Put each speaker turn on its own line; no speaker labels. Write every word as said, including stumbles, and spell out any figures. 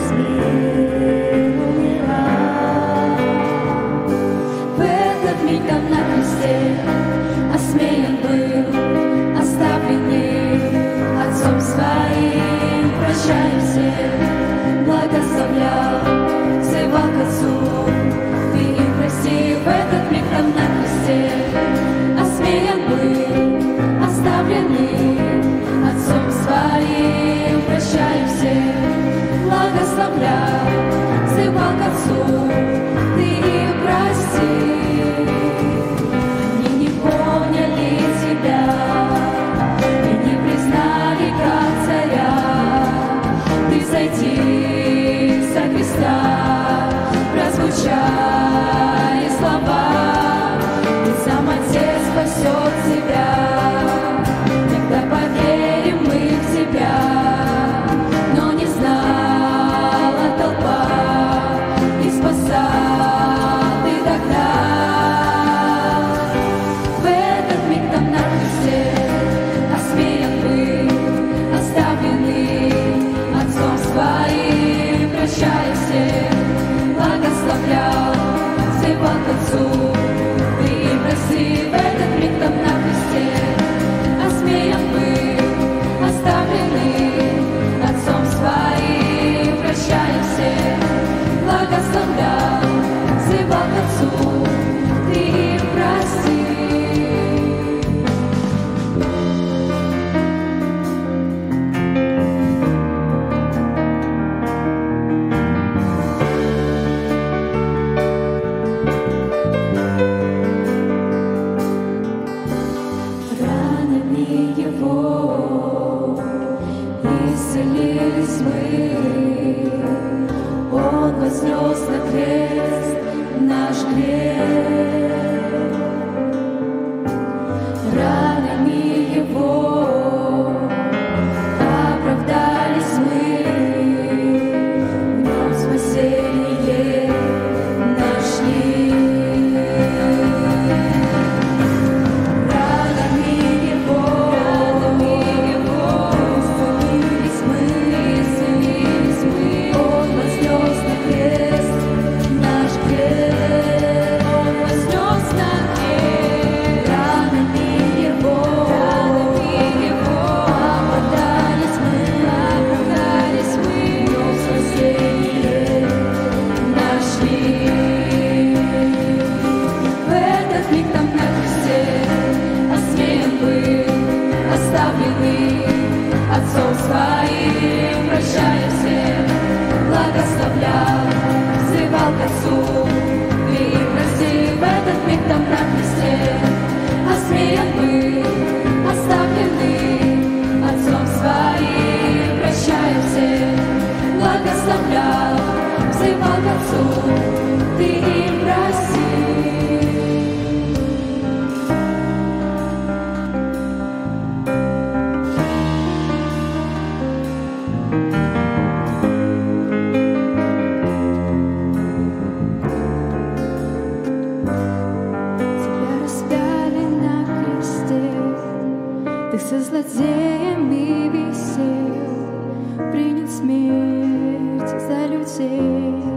мир умерла. В этот миг там на кресте осмеян был, оставленный Отцом Своим, прощая всех, благословлял, взывал к Отцу, Ты им прости. В этот миг там на кресте осмеян был, оставленный Отцом Своим, прощая всех, благословлял, взывал к Отцу, Ты им прости. Они не поняли Тебя и не признали как Царя. Ты зайди со креста, прозвучали слова, Ты сам Отец спасет себя. Тогда поверим мы в Тебя, но не знала толпа, и спасал Ты тогда. В этот миг там на кресте осмеян был, оставленный Отцом Своим, прощая всех, благословлял, взывал к Отцу, Ты им прости. В этот миг там на кресте осмеян был, оставленный Отцом Своим, прощая всех, благословлял, взывал к Отцу, Ты им прости. Ранами Его исцелились мы, Он вознес на крест наш грех. Ранами Его оправдались мы, в Нем спасение нашли. Ранами Его, ранами Его исцелились мы, исцелились мы. Он вознес на крест наш грех, Он вознес на крест. Ранами Его, ранами Его оправдались мы, оправдались мы. В Нем спасение нашли. В этот миг там на кресте осмеян был, оставленный Отцом Своим, прощая всех, благословлял, взывал к Отцу, Ты им прости. В этот миг там на кресте осмеян был, оставленный Отцом Своим, прощая всех, благословлял, взывал к Отцу, Ты им прости. Тебя распяли на кресте, Ты со злодеями висел, принял смерть за людей.